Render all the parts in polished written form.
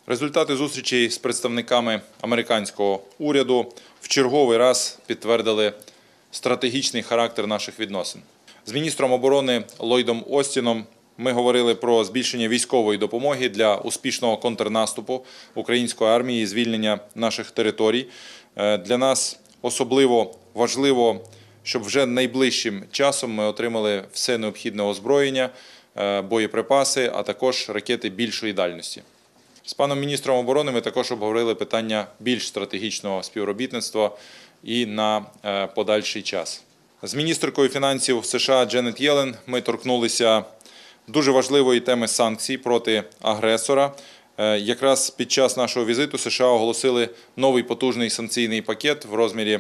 Результати зустрічей з представниками американського уряду в черговий раз підтвердили стратегічний характер наших відносин. З міністром оборони Ллойдом Остіном ми говорили про збільшення військової допомоги для успішного контрнаступу української армії і звільнення наших територій. Для нас особливо важливо, щоб вже найближчим часом ми отримали все необхідне озброєння, боєприпаси, а також ракети більшої дальності. З паном міністром оборони ми також обговорили питання більш стратегічного співробітництва і на подальший час. З міністеркою фінансів США Дженет Єлен ми торкнулися дуже важливої теми санкцій проти агресора. Якраз під час нашого візиту США оголосили новий потужний санкційний пакет в розмірі,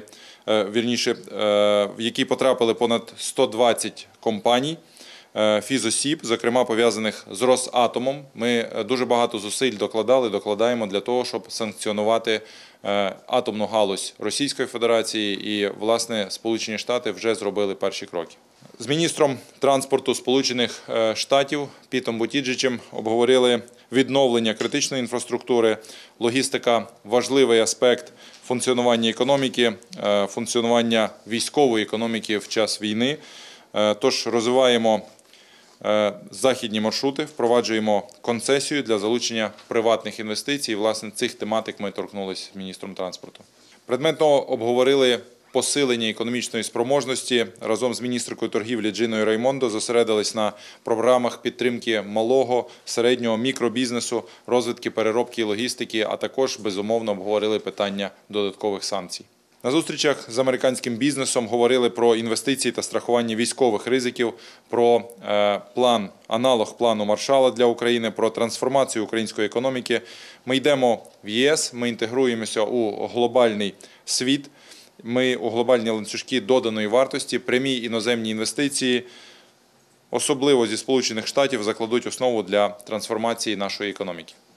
в який потрапили понад 120 компаній, фізосіб, зокрема пов'язаних з Росатомом. Ми дуже багато зусиль докладаємо для того, щоб санкціонувати атомну галузь Російської Федерації і, власне, Сполучені Штати вже зробили перші кроки. З міністром транспорту Сполучених Штатів Пітом Бутіджичем обговорили відновлення критичної інфраструктури, логістика – важливий аспект функціонування економіки, функціонування військової економіки в час війни. Тож розвиваємо західні маршрути, впроваджуємо концесію для залучення приватних інвестицій. Власне, цих тематик ми торкнулися з міністром транспорту. Предметно обговорили посилення економічної спроможності. Разом з міністеркою торгівлі Джиною Раймондо зосередились на програмах підтримки малого, середнього, мікробізнесу, розвитку переробки і логістики, а також, безумовно, обговорили питання додаткових санкцій. На зустрічах з американським бізнесом говорили про інвестиції та страхування військових ризиків, про аналог плану Маршалла для України, про трансформацію української економіки. Ми йдемо в ЄС, ми інтегруємося у глобальний світ, ми у глобальні ланцюжки доданої вартості, прямі іноземні інвестиції, особливо зі Сполучених Штатів, закладуть основу для трансформації нашої економіки.